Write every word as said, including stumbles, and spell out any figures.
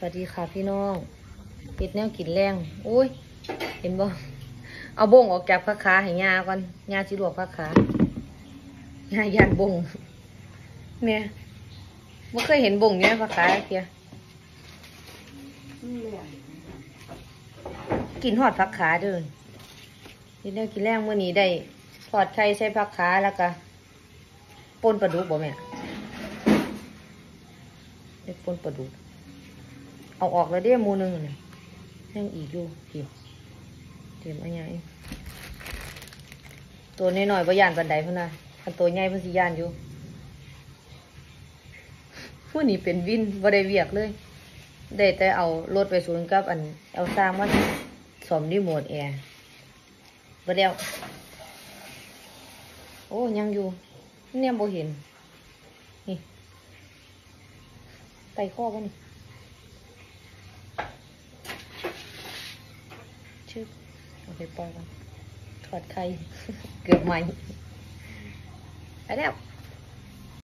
วัสดีค่ะพี่น้องปิดแนวกินแรงอุ้ยเห็นบ่เอาบงออกจากผักขาให้ยาก่อนยาสิลวกผักขายายันบงเนี่ยไม่เคยเห็นบงเนี่ยผักขาเพียกินหอดผักขาเดินกินแนวกินแรงเมื่อนี้ได้ทอดไข่ใส่ผักขาแล้วก็ป่นปลาดุกบ่แม่ได้ป่นปลาดุกเอาออกแล้วเด้มูนึงเนี่ยยังอีกอยู่พี่เตรียมอะไรตัวน้อยๆบ่ย่านบันไดพุ่นน่ะคันตัวใหญ่เพิ่นสิย่านอยู่ผู้นี้เป็นวินบ่ได้เวียกเลยได้แต่เอารถไปศูนย์กับอันเอาสร้างมาซ่อมรีโมทแอร์บ่แล้วโอ้ยังอยู่เนี่ยบ่เห็นนี่ไตข้อบ่นี่ชื่อเอาไปปล่อยกันถอดไข่ เกือบใหม่ไปแล้ว